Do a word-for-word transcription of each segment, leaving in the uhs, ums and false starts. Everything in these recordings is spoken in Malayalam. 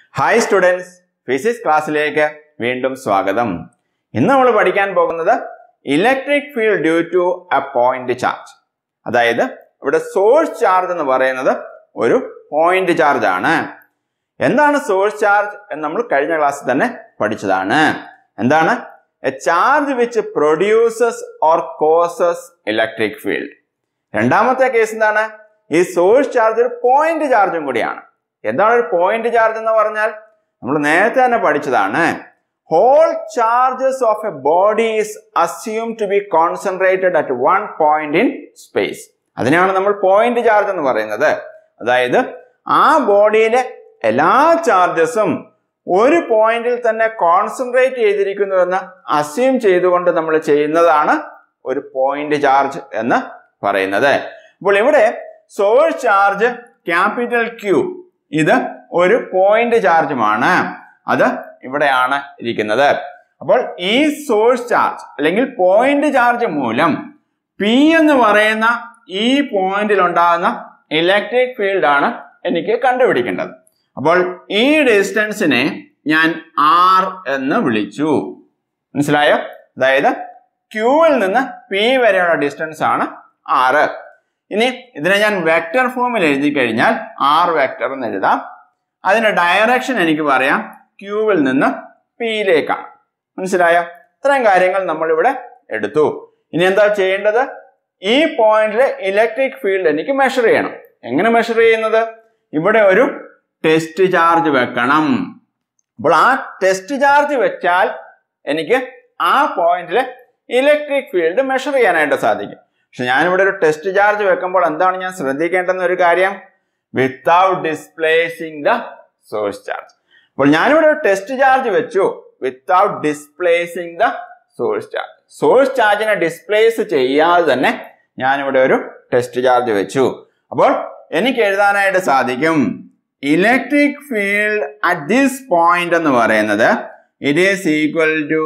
ഹായ് സ്റ്റുഡൻസ്, ഫിസിക്സ് ക്ലാസ്സിലേക്ക് വീണ്ടും സ്വാഗതം. ഇന്ന് നമ്മൾ പഠിക്കാൻ പോകുന്നത് electric field due to a point charge. അതായത് ഇവിടെ സോഴ്സ് ചാർജ് എന്ന് പറയുന്നത് ഒരു പോയിന്റ് ചാർജ് ആണ്. എന്താണ് സോഴ്സ് ചാർജ് എന്ന് നമ്മൾ കഴിഞ്ഞ ക്ലാസ്സിൽ തന്നെ പഠിച്ചതാണ്. എന്താണ്? A charge which produces or causes electric field. രണ്ടാമത്തെ കേസ് എന്താണ്? ഈ സോഴ്സ് ചാർജ് ഒരു പോയിന്റ് ചാർജും കൂടിയാണ്. എന്താണ് ഒരു പോയിന്റ് ചാർജ് എന്ന് പറഞ്ഞാൽ? നമ്മൾ നേരത്തെ തന്നെ പഠിച്ചതാണ്. Whole charges of a body is assume to be concentrated at one point in space. അതിനാണ് നമ്മൾ പോയിന്റ് ചാർജ് എന്ന് പറയുന്നത്. അതായത് ആ ബോഡിയിലെ എല്ലാ ചാർജസും ഒരു പോയിന്റിൽ തന്നെ കോൺസെൻട്രേറ്റ് ചെയ്തിരിക്കുന്നുവെന്ന് അസ്യൂം ചെയ്തുകൊണ്ട് നമ്മൾ ചെയ്യുന്നതാണ് ഒരു പോയിന്റ് ചാർജ് എന്ന് പറയുന്നത്. അപ്പോൾ ഇവിടെ സോഴ്സ് ചാർജ് ക്യാപിറ്റൽ ക്യൂ ഇത് ഒരു പോയിന്റ് ചാർജുമാണ്. അത് ഇവിടെയാണ് ഇരിക്കുന്നത്. അപ്പോൾ ഈ സോഴ്സ് ചാർജ് അല്ലെങ്കിൽ പോയിന്റ് ചാർജ് മൂലം പി എന്ന് പറയുന്ന ഈ പോയിന്റിൽ ഉണ്ടാകുന്ന ഇലക്ട്രിക് ഫീൽഡ് ആണ് എനിക്ക് കണ്ടുപിടിക്കേണ്ടത്. അപ്പോൾ ഈ ഡിസ്റ്റൻസിനെ ഞാൻ ആർ എന്ന് വിളിച്ചു. മനസ്സിലായോ? അതായത് ക്യൂവിൽ നിന്ന് പി വരെയുള്ള ഡിസ്റ്റൻസ് ആണ് ആറ്. ഇനി ഇതിനെ ഞാൻ വെക്ടർ ഫോമിൽ എഴുതി കഴിഞ്ഞാൽ ആർ വെക്ടർ എന്ന് എഴുതാം. അതിന്റെ ഡയറക്ഷൻ എനിക്ക് പറയാം ക്യൂവിൽ നിന്ന് പിയിലേക്കാണ്. മനസ്സിലായോ? ഇത്രയും കാര്യങ്ങൾ നമ്മൾ ഇവിടെ എടുത്തു. ഇനി എന്താ ചെയ്യേണ്ടത്? ഈ പോയിന്റിലെ ഇലക്ട്രിക് ഫീൽഡ് എനിക്ക് മെഷർ ചെയ്യണം. എങ്ങനെ മെഷർ ചെയ്യുന്നത്? ഇവിടെ ഒരു ടെസ്റ്റ് ചാർജ് വെക്കണം. അപ്പോൾ ആ ടെസ്റ്റ് ചാർജ് വെച്ചാൽ എനിക്ക് ആ പോയിന്റിലെ ഇലക്ട്രിക് ഫീൽഡ് മെഷർ ചെയ്യാനായിട്ട് സാധിക്കും. പക്ഷെ ഞാനിവിടെ ഒരു ടെസ്റ്റ് ചാർജ് വെക്കുമ്പോൾ എന്താണ് ഞാൻ ശ്രദ്ധിക്കേണ്ടുന്ന ഒരു കാര്യം? Without displacing the source charge. അപ്പോൾ ഞാനിവിടെ ഒരു ടെസ്റ്റ് ചാർജ് വെച്ചു without displacing the source charge. Source ചാർജിനെ ഡിസ്പ്ലേസ് ചെയ്യാതെ തന്നെ ഞാനിവിടെ ഒരു ടെസ്റ്റ് ചാർജ് വെച്ചു. അപ്പോൾ എനിക്ക് എഴുതാനായിട്ട് സാധിക്കും electric field at this point എന്ന് പറയുന്നത് it is equal to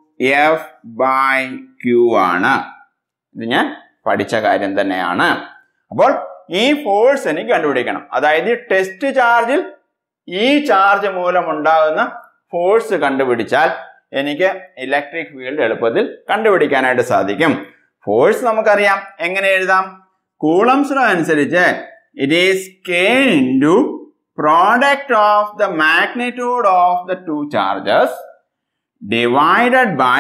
F by Q ആണ്. ഇത് ഞാൻ പഠിച്ച കാര്യം തന്നെയാണ്. അപ്പോൾ ഈ ഫോഴ്സ് എനിക്ക് കണ്ടുപിടിക്കണം. അതായത് ഈ ടെസ്റ്റ് ചാർജിൽ ഈ ചാർജ് മൂലം ഉണ്ടാകുന്ന ഫോഴ്സ് കണ്ടുപിടിച്ചാൽ എനിക്ക് ഇലക്ട്രിക് ഫീൽഡ് എളുപ്പത്തിൽ കണ്ടുപിടിക്കാനായിട്ട് സാധിക്കും. ഫോഴ്സ് നമുക്കറിയാം. എങ്ങനെ എഴുതാം? കൂളംസ് ലോ അനുസരിച്ച് it is K into product of the magnitude of the two charges divided by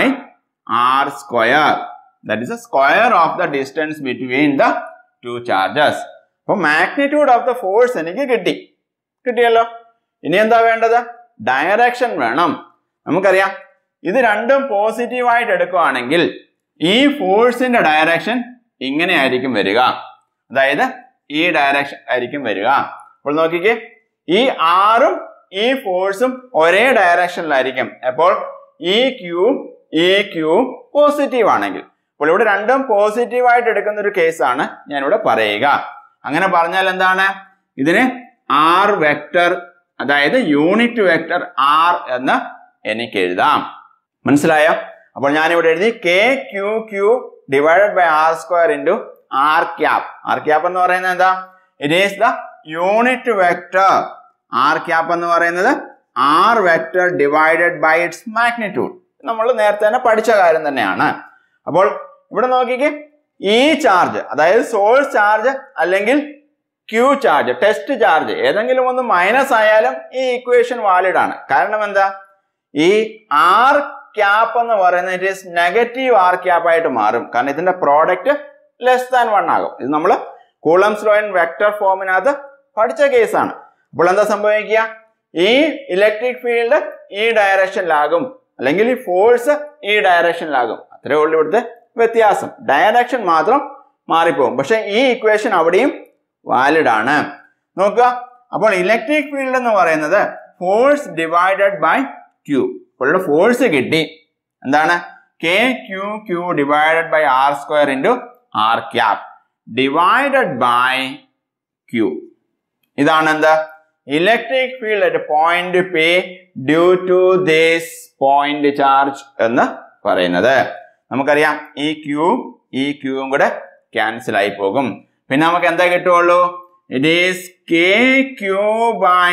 R square. That is the square of the distance between the two charges. അപ്പോൾ magnitude of the force എനിക്ക് കിട്ടി. കിട്ടിയല്ലോ. ഇനി എന്താ വേണ്ടത്? ഡയറക്ഷൻ വേണം. നമുക്കറിയാം ഇത് രണ്ടും പോസിറ്റീവ് ആയിട്ട് എടുക്കുകയാണെങ്കിൽ ഈ ഫോഴ്സിന്റെ ഡയറക്ഷൻ ഇങ്ങനെ ആയിരിക്കും വരിക. അതായത് ഈ ഡയറക്ഷൻ ആയിരിക്കും വരിക. അപ്പോൾ നോക്കിക്കേ, ഈ ആറും ഈ ഫോഴ്സും ഒരേ ഡയറക്ഷനിലായിരിക്കും. അപ്പോൾ ഈ ക്യൂവും ഈ ക്യൂവും പോസിറ്റീവ് ആണെങ്കിൽ, അപ്പോൾ ഇവിടെ രണ്ടും പോസിറ്റീവ് ആയിട്ട് എടുക്കുന്ന ഒരു കേസാണ് ഞാനിവിടെ പറയുക. അങ്ങനെ പറഞ്ഞാൽ എന്താണ്? ഇതിന് ആർ വെക്ടർ, അതായത് യൂണിറ്റ് വെക്ടർ ആർ എന്ന് എനിക്ക് എഴുതാം. മനസ്സിലായോ? അപ്പോൾ ഞാനിവിടെ എഴുതി K Q Q divided by R square into R cap. R cap എന്ന് പറയുന്നത് എന്താ? It is the unit vector. R cap എന്ന് പറയുന്നത് R vector divided by its magnitude. നമ്മൾ നേരത്തെ തന്നെ പഠിച്ച കാര്യം തന്നെയാണ്. അപ്പോൾ ഇവിടെ നോക്കിക്കേ, ഈ ചാർജ് അതായത് സോഴ്സ് ചാർജ് അല്ലെങ്കിൽ ക്യൂ ചാർജ്, ടെസ്റ്റ് ചാർജ് ഏതെങ്കിലും ഒന്ന് മൈനസ് ആയാലും ഈ ഇക്വേഷൻ വാലിഡ് ആണ്. കാരണം എന്താ? ഈ ആർ ക്യാപ് എന്ന് പറയുന്നത് it is negative R cap ആയിട്ട് മാറും. കാരണം ഇതിന്റെ പ്രോഡക്റ്റ് ലെസ് ദാൻ വൺ ആകും. ഇത് നമ്മൾ കൂളംസ് ലോ ഇൻ വെക്ടർ ഫോമിനകത്ത് പഠിച്ച കേസാണ്. അപ്പോൾ എന്താ സംഭവിക്കുക? ഈ ഇലക്ട്രിക് ഫീൽഡ് ഈ ഡയറക്ഷനിലാകും, അല്ലെങ്കിൽ ഈ ഫോഴ്സ് ഈ ഡയറക്ഷനിലാകും. അത്രേ ഉള്ളൂ ഇവിടുത്തെ വ്യത്യാസം. ഡയറക്ഷൻ മാത്രം മാറിപ്പോകും. പക്ഷെ ഈ ഇക്വേഷൻ അവിടെയും വാലിഡ് ആണ്. നോക്കുക, അപ്പോൾ ഇലക്ട്രിക് ഫീൽഡ് എന്ന് പറയുന്നത് ഫോഴ്സ് ഡിവൈഡഡ് ബൈ ക്യൂ. അപ്പോൾ ഇവിടെ ഫോഴ്സ് കിട്ടി. എന്താണ്? K Q Q divided by R square into R cap divided by Q. ഇതാണ് എന്താ? Electric field at point P due to this point charge എന്ന് പറയുന്നത്. നമുക്കറിയാം ഈ ക്യൂ ഈ ക്യൂവും കൂടെ ക്യാൻസൽ ആയി പോകും. പിന്നെ നമുക്ക് എന്താ കിട്ടുള്ളൂ? It is K Q by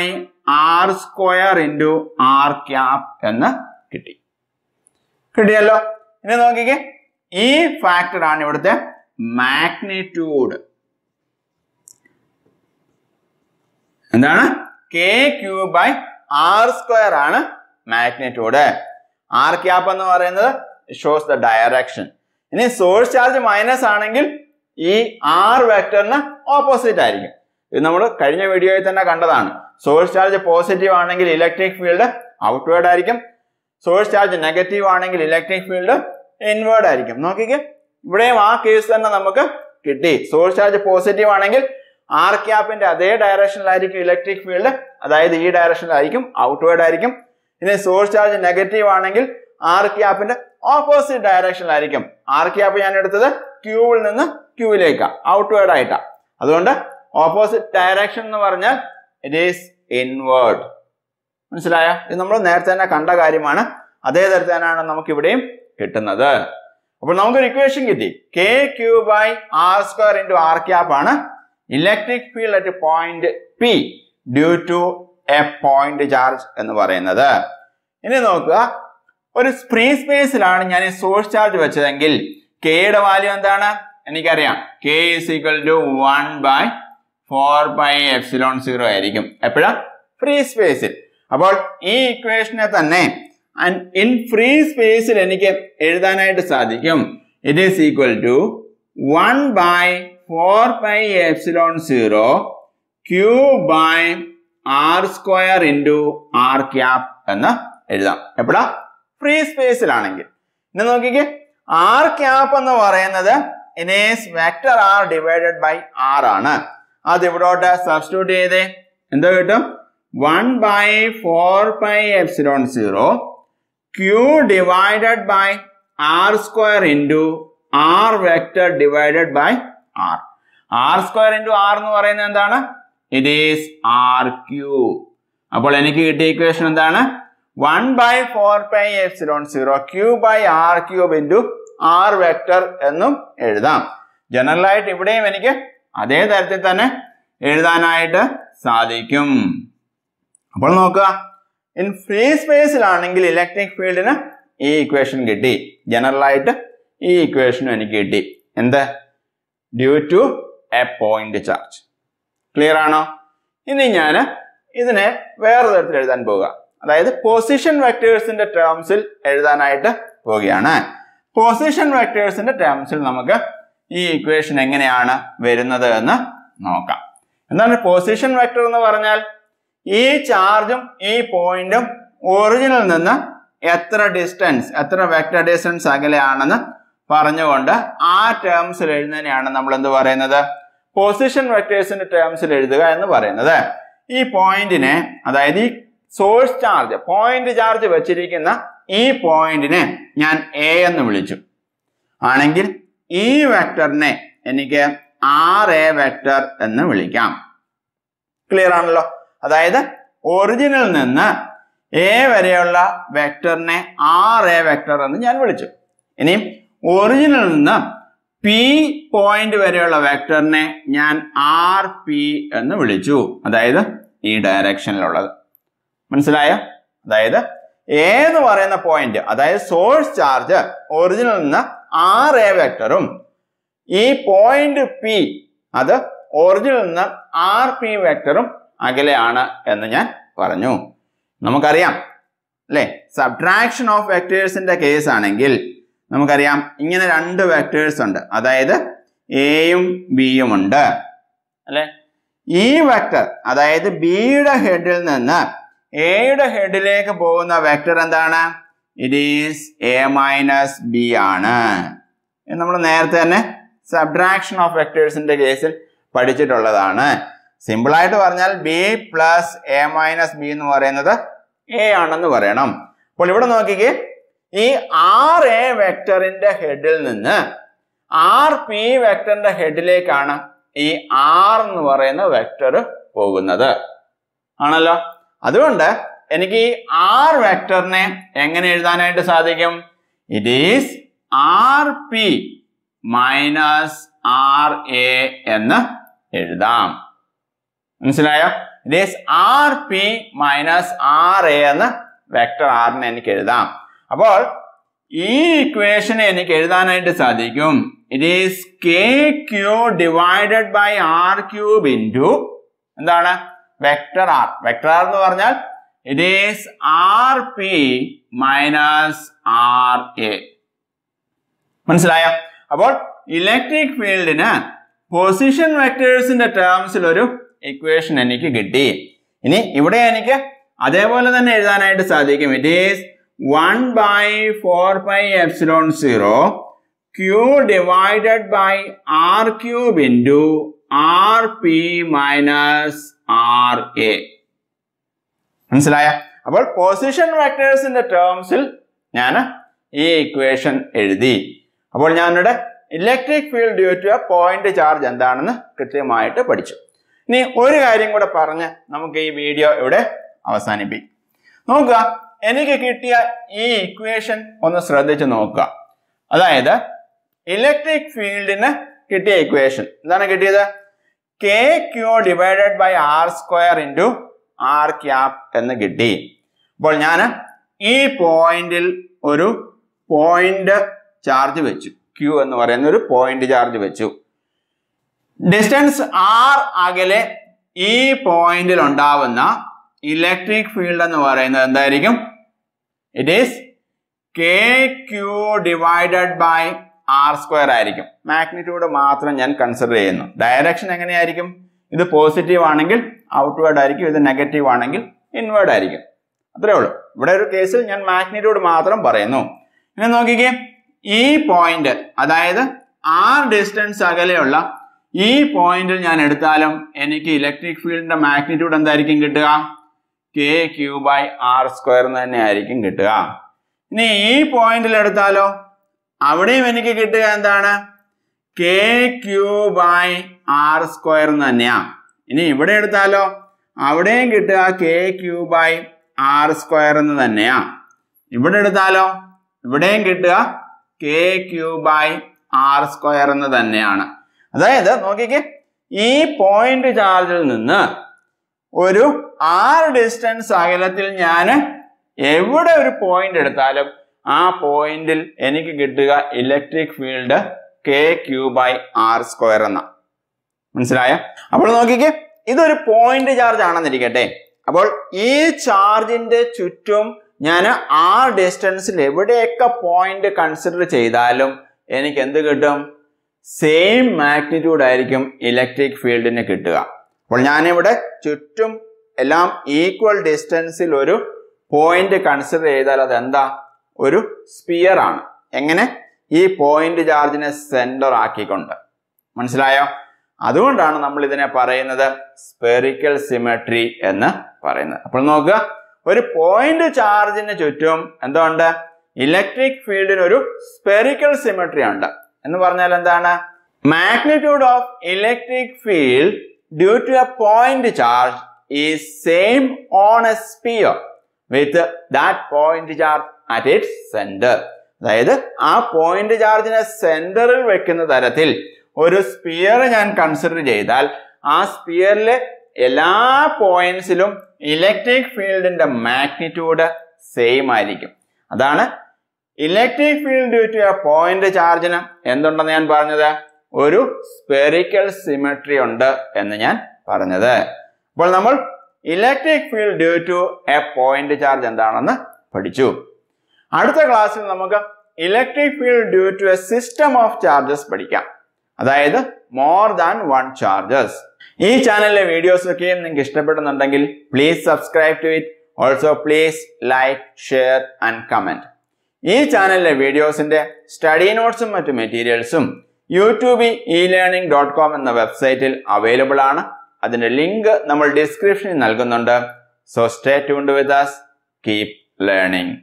R square into R cap എന്ന് കിട്ടി. കിട്ടിയല്ലോ. ഇനി നോക്കിക്കേ, ഈ ഫാക്ടർ ആണ് ഇവിടുത്തെ മാഗ്നിറ്റ്യൂഡ്. എന്താണ്? K cube by R square ആണ് മാഗ്നിറ്റ്യൂഡ്. ആർ ക്യാപ് എന്ന് പറയുന്നത് ഷോസ് ദ ഡയറക്ഷൻ. ഇനി സോഴ്സ് ചാർജ് മൈനസ് ആണെങ്കിൽ ഈ ആർ വെക്ടറിന് ഓപ്പോസിറ്റ് ആയിരിക്കും. ഇത് നമ്മൾ കഴിഞ്ഞ വീഡിയോയിൽ തന്നെ കണ്ടതാണ്. സോഴ്സ് ചാർജ് പോസിറ്റീവ് ആണെങ്കിൽ ഇലക്ട്രിക് ഫീൽഡ് ഔട്ട്വേർഡ് ആയിരിക്കും. സോഴ്സ് ചാർജ് നെഗറ്റീവ് ആണെങ്കിൽ ഇലക്ട്രിക് ഫീൽഡ് ഇൻവേർഡ് ആയിരിക്കും. നോക്കിക്കേ, ഇവിടെയും ആ കേസ് തന്നെ നമുക്ക് കിട്ടി. സോഴ്സ് ചാർജ് പോസിറ്റീവ് ആണെങ്കിൽ ആർ ക്യാപ്പിന്റെ അതേ ഡയറക്ഷനിലായിരിക്കും ഇലക്ട്രിക് ഫീൽഡ്, അതായത് ഈ ഡയറക്ഷനിലായിരിക്കും, ഔട്ട്വേർഡ് ആയിരിക്കും. ഇനി സോഴ്സ് ചാർജ് നെഗറ്റീവ് ആണെങ്കിൽ ആർ ക്യാപ്പിന്റെ ഓപ്പോസിറ്റ് ഡയറക്ഷനിലായിരിക്കും. ആർ ക്യാപ്പ് ഞാൻ എടുത്തത് ക്യൂവിൽ നിന്ന് ക്യൂവിലേക്കാണ്, ഔട്ട്വേർഡ് ആയിട്ടാണ്. അതുകൊണ്ട് ഓപ്പോസിറ്റ് ഡയറക്ഷൻ എന്ന് പറഞ്ഞാൽ ഇറ്റ് ഈസ് ഇൻവേർഡ്. മനസ്സിലായോ? ഇത് നമ്മൾ നേരത്തെ തന്നെ കണ്ട കാര്യമാണ്. അതേ തരത്തിൽ തന്നെയാണ് നമുക്ക് ഇവിടെയും കിട്ടുന്നത്. അപ്പോൾ നമുക്കൊരു ഇക്വേഷൻ കിട്ടി. K Q by R square into R cap ആണ് electric field at point P due to a point charge എന്ന് പറയുന്നത്. ഇനി നോക്കുക, ഒരു ഫ്രീ സ്പേസിലാണ് ഞാൻ ഈ സോഴ്സ് ചാർജ് വെച്ചതെങ്കിൽ കെയുടെ വാല്യൂ എന്താണ്? എനിക്കറിയാം, K is equal to one by four by epsilon zero ആയിരിക്കും. എപ്പോഴാ? ഫ്രീ സ്പേസിൽ. അപ്പോൾ ഈ ഇക്വേഷനെ തന്നെ ഇൻ ഫ്രീ സ്പേസിൽ എനിക്ക് എഴുതാനായിട്ട് സാധിക്കും. It is equal to one by four by epsilon zero Q by R square into R cap എന്ന് എഴുതാം. എപ്പോഴാ? ഫ്രീ സ്പേസിലാണെങ്കിൽ. ഇനി നോക്കിക്കേ, ആർ ക്യാപ് എന്ന് പറയുന്നത് ഇനേസ് vector R divided by R ആണ്. അത് ഇവിടോട്ട് സബ്സ്റ്റിറ്റ്യൂട്ട് ചെയ്തേ, എന്തോ കിട്ടും? One by four by epsilon zero Q divided by R square into R vector divided by R. R square into R എന്ന് പറയുന്നത് എന്താണ്? It is R cube. അപ്പോൾ എനിക്ക് കിട്ടിയ ഇക്വേഷൻ എന്താണ്? One by four by epsilon zero Q by R cube into R vector എന്നും എഴുതാം. ജനറൽ ആയിട്ട് ഇവിടെയും എനിക്ക് അതേ തരത്തിൽ തന്നെ എഴുതാനായിട്ട് സാധിക്കും. അപ്പോൾ നോക്കുക, ഇൻ ഫ്രീ സ്പേസിലാണെങ്കിൽ ഇലക്ട്രിക് ഫീൽഡിന് ഈ ഇക്വേഷൻ കിട്ടി. ജനറൽ ആയിട്ട് ഈ ഇക്വേഷനും എനിക്ക് കിട്ടി. എന്ത്? Due to a point charge. Clear ആണോ? ഇനി ഞാൻ ഇതിനെ വേറെ തരത്തിൽ എഴുതാൻ പോവുക. അതായത് പൊസിഷൻ വെക്ടേഴ്സിന്റെ ടേംസിൽ എഴുതാനായിട്ട് പോവുകയാണ്. പൊസിഷൻ വെക്ടേഴ്സിന്റെ ടേംസിൽ നമുക്ക് ഈ ഇക്വേഷൻ എങ്ങനെയാണ് വരുന്നത് എന്ന് നോക്കാം. എന്താണ് പൊസിഷൻ വെക്ടർ എന്ന് പറഞ്ഞാൽ? ഈ ചാർജും ഈ പോയിന്റും ഒറിജിനിൽ നിന്ന് എത്ര ഡിസ്റ്റൻസ്, എത്ര വെക്ടർ ഡിസ്റ്റൻസ് അകലെയാണെന്ന് പറഞ്ഞുകൊണ്ട് ആ ടേംസിൽ എഴുതുന്നതിനെയാണ് നമ്മൾ എന്ത് പറയുന്നത്? പൊസിഷൻ വെക്ടേഴ്സിന്റെ ടേംസിൽ എഴുതുക എന്ന് പറയുന്നത്. ഈ പോയിന്റിനെ, അതായത് ഈ സോഴ്സ് ചാർജ്, പോയിന്റ് ചാർജ് വെച്ചിരിക്കുന്ന ഈ പോയിന്റിനെ ഞാൻ എ എന്ന് വിളിച്ചു ആണെങ്കിൽ ഈ വെക്ടറിനെ എനിക്ക് ആർ എ വെക്ടർ എന്ന് വിളിക്കാം. ക്ലിയർ ആണല്ലോ? അതായത് ഒറിജിനിൽ നിന്ന് എ വരെയുള്ള വെക്ടറിനെ ആർ എ വെക്ടർ എന്ന് ഞാൻ വിളിച്ചു. ഇനി ഒറിജിനിൽ നിന്ന് പി പോയിന്റ് വരെയുള്ള വെക്ടറിനെ ഞാൻ ആർ പി എന്ന് വിളിച്ചു. അതായത് ഈ ഡയറക്ഷനിലുള്ളത്. മനസ്സിലായോ? അതായത് എ എന്ന് പറയുന്ന പോയിന്റ്, അതായത് സോഴ്സ് ചാർജ് ഒറിജിനിൽ നിന്ന് ആർ എ വെക്ടറും ഈ പോയിന്റ് പി അത് ഒറിജിനിൽ നിന്ന് ആർ പി വെക്ടറും അകലെയാണ് എന്ന് ഞാൻ പറഞ്ഞു. നമുക്കറിയാം അല്ലെ, സബ്ട്രാക്ഷൻ ഓഫ് വെക്ടേഴ്സിന്റെ കേസ് ആണെങ്കിൽ നമുക്കറിയാം ഇങ്ങനെ രണ്ട് വെക്ടേഴ്സ് ഉണ്ട്, അതായത് എയും ബിയും ഉണ്ട് അല്ലെ. ഈ വെക്ടർ, അതായത് ബിയുടെ ഹെഡിൽ നിന്ന് എയുടെ ഹെഡിലേക്ക് പോകുന്ന വെക്ടർ എന്താണ്? It is A minus B ആണ്. നമ്മൾ നേരത്തെ തന്നെ സബ്ട്രാക്ഷൻ ഓഫ് വെക്ടേഴ്സിന്റെ കേസിൽ പഠിച്ചിട്ടുള്ളതാണ്. സിമ്പിൾ ആയിട്ട് പറഞ്ഞാൽ B plus A minus B എന്ന് പറയുന്നത് എ ആണെന്ന് പറയണം. അപ്പോൾ ഇവിടെ നോക്കിക്കേ, ഈ ആർ എ വെക്ടറിന്റെ ഹെഡിൽ നിന്ന് ആർ പി വെക്ടറിന്റെ ഹെഡിലേക്കാണ് ഈ ആർ എന്ന് പറയുന്ന വെക്ടർ പോകുന്നത് ആണല്ലോ. അതുകൊണ്ട് എനിക്ക് ഈ ആർ വെക്ടറിനെ എങ്ങനെ എഴുതാനായിട്ട് സാധിക്കും? It is R P minus R A എന്ന് എഴുതാം. മനസ്സിലായോ? It is R P minus R A എന്ന് വെക്ടർ ആറിനെ എനിക്ക് എഴുതാം. അപ്പോൾ ഈ ഇക്വേഷനെ എനിക്ക് എഴുതാനായിട്ട് സാധിക്കും. It is K Q divided by R cube into എന്താണ് വെക്ടർ ആർ. വെക്ടർ ആർ എന്ന് പറഞ്ഞാൽ it is R P minus R A. മനസ്സിലായോ? അപ്പോൾ ഇലക്ട്രിക് ഫീൽഡിന് പൊസിഷൻ വെക്ടേഴ്സിന്റെ ടേംസിൽ ഒരു ഇക്വേഷൻ എനിക്ക് കിട്ടി. ഇനി ഇവിടെ എനിക്ക് അതേപോലെ തന്നെ എഴുതാനായിട്ട് സാധിക്കും. It is one by four by epsilon zero Q divided by R cube into R P minus R A. മനസ്സിലായ? അപ്പോൾ പൊസിഷൻ വെക്ടേഴ്സിന്റെ ടേംസിൽ ഞാൻ ഈ ഇക്വേഷൻ എഴുതി. അപ്പോൾ ഞാനിവിടെ electric field due to a point charge എന്താണെന്ന് കൃത്യമായിട്ട് പഠിച്ചു. ഇനി ഒരു കാര്യം കൂടെ പറഞ്ഞ് നമുക്ക് ഈ വീഡിയോ ഇവിടെ അവസാനിപ്പിക്കും. നോക്കുക, എനിക്ക് കിട്ടിയ ഈ ഇക്വേഷൻ ഒന്ന് ശ്രദ്ധിച്ച് നോക്കുക. അതായത് ഇലക്ട്രിക് ഫീൽഡിന് കിട്ടിയ ഇക്വേഷൻ എന്താണ് കിട്ടിയത്? K Q divided by R square into R cap എന്ന് കിട്ടി. അപ്പോൾ ഞാൻ ഈ പോയിന്റിൽ ഒരു പോയിന്റ് ചാർജ് വെച്ചു. ക്യൂ എന്ന് പറയുന്ന ഒരു പോയിന്റ് ചാർജ് വെച്ചു. ഡിസ്റ്റൻസ് ആർ അകലെ ഈ പോയിന്റിൽ ഉണ്ടാവുന്ന ഇലക്ട്രിക് ഫീൽഡ് എന്ന് പറയുന്നത് എന്തായിരിക്കും? It is K Q divided by R square ആയിരിക്കും. മാഗ്നിറ്റ്യൂഡ് മാത്രം ഞാൻ കൺസിഡർ ചെയ്യുന്നു. ഡയറക്ഷൻ എങ്ങനെയായിരിക്കും? ഇത് പോസിറ്റീവ് ആണെങ്കിൽ ഔട്ട്വേർഡ് ആയിരിക്കും, ഇത് നെഗറ്റീവ് ആണെങ്കിൽ ഇൻവേർഡ് ആയിരിക്കും. അത്രേ ഉള്ളൂ. ഇവിടെ ഒരു കേസിൽ ഞാൻ മാഗ്നിറ്റ്യൂഡ് മാത്രം പറയുന്നു. ഇനി നോക്കിക്കേ, ഈ പോയിന്റ് അതായത് ആർ ഡിസ്റ്റൻസ് അകലെയുള്ള ഈ പോയിന്റിൽ ഞാൻ എടുത്താലും എനിക്ക് ഇലക്ട്രിക് ഫീൽഡിന്റെ മാഗ്നിറ്റ്യൂഡ് എന്തായിരിക്കും കിട്ടുക? K Q by R square എന്ന് തന്നെ ആയിരിക്കും കിട്ടുക. ഇനി ഈ പോയിന്റിൽ എടുത്താലോ, അവിടെയും എനിക്ക് കിട്ടുക എന്താണ്? K Q by R square എന്ന് തന്നെയാ. ഇനി ഇവിടെ എടുത്താലോ, അവിടെയും കിട്ടുക K Q by R square എന്ന് തന്നെയാ. ഇവിടെ എടുത്താലോ, ഇവിടെയും കിട്ടുക K Q by R square എന്ന് തന്നെയാണ്. അതായത് നോക്കിക്കേ, ഈ പോയിന്റ് ചാർജിൽ നിന്ന് ഒരു ആർ ഡിസ്റ്റൻസ് അകലത്തിൽ ഞാൻ എവിടെ ഒരു പോയിന്റ് എടുത്താലും ആ പോയിന്റിൽ എനിക്ക് കിട്ടുക electric field K Q by R square എന്ന. മനസ്സിലായ? അപ്പോൾ നോക്കിക്കേ, ഇതൊരു പോയിന്റ് ചാർജ് ആണെന്നിരിക്കട്ടെ. അപ്പോൾ ഈ ചാർജിന്റെ ചുറ്റും ഞാൻ ആർ ഡിസ്റ്റൻസിൽ എവിടെയൊക്കെ പോയിന്റ് കൺസിഡർ ചെയ്താലും എനിക്ക് എന്ത് കിട്ടും? സെയിം മാഗ്നിറ്റ്യൂഡ് ആയിരിക്കും ഇലക്ട്രിക് ഫീൽഡിന് കിട്ടുക. അപ്പോൾ ഞാനിവിടെ ചുറ്റും എല്ലാം ഈക്വൽ ഡിസ്റ്റൻസിൽ ഒരു പോയിന്റ് കൺസിഡർ ചെയ്താൽ അതെന്താ? ഒരു സ്പിയർ ആണ്. എങ്ങനെ? ഈ പോയിന്റ് ചാർജിനെ സെന്റർ ആക്കിക്കൊണ്ട്. മനസ്സിലായോ? അതുകൊണ്ടാണ് നമ്മൾ ഇതിനെ പറയുന്നത് സ്പെറിക്കൽ സിമെട്രി എന്ന് പറയുന്നത്. അപ്പോൾ നോക്കുക, ഒരു പോയിന്റ് ചാർജിന് ചുറ്റും എന്തുണ്ട്? ഇലക്ട്രിക് ഫീൽഡിന് ഒരു സ്പെറിക്കൽ സിമെട്രി ഉണ്ട്. എന്ന് പറഞ്ഞാൽ എന്താണ്? Magnitude of electric field due to a point charge is same on a sphere with that point charge at its centre. അതായത് ആ പോയിന്റ് ചാർജിനെ സെന്ററിൽ വെക്കുന്ന തരത്തിൽ ഒരു സ്പിയർ ഞാൻ കൺസിഡർ ചെയ്താൽ ആ സ്പിയറിലെ എല്ലാ പോയിന്റ്സിലും ഇലക്ട്രിക് ഫീൽഡിന്റെ മാഗ്നിറ്റ്യൂഡ് സെയിം ആയിരിക്കും. അതാണ് electric field due to a point ചാർജിന് എന്തുണ്ടെന്ന് ഞാൻ പറഞ്ഞത്? ഒരു സ്പെറിക്കൽ സിമെട്രി ഉണ്ട് എന്ന് ഞാൻ പറഞ്ഞത്. അപ്പോൾ നമ്മൾ electric field due to a point charge എന്താണെന്ന് പഠിച്ചു. അടുത്ത ക്ലാസ്സിൽ നമുക്ക് electric field due to a system of charges പഠിക്കാം. അതായത് മോർ ദാൻ വൺ ചാർജസ്. ഈ ചാനലിലെ വീഡിയോസ് ഒക്കെയും നിങ്ങൾക്ക് ഇഷ്ടപ്പെടുന്നുണ്ടെങ്കിൽ please subscribe to it. Also please like, share and comment. ഈ ചാനലിലെ വീഡിയോസിന്റെ സ്റ്റഡി നോട്ട്സും മറ്റു മെറ്റീരിയൽസും YouTube e learning dot com എന്ന വെബ്സൈറ്റിൽ അവൈലബിൾ ആണ്. അതിന്റെ ലിങ്ക് നമ്മൾ ഡിസ്ക്രിപ്ഷനിൽ നൽകുന്നുണ്ട്. So stay tuned with us. Keep learning.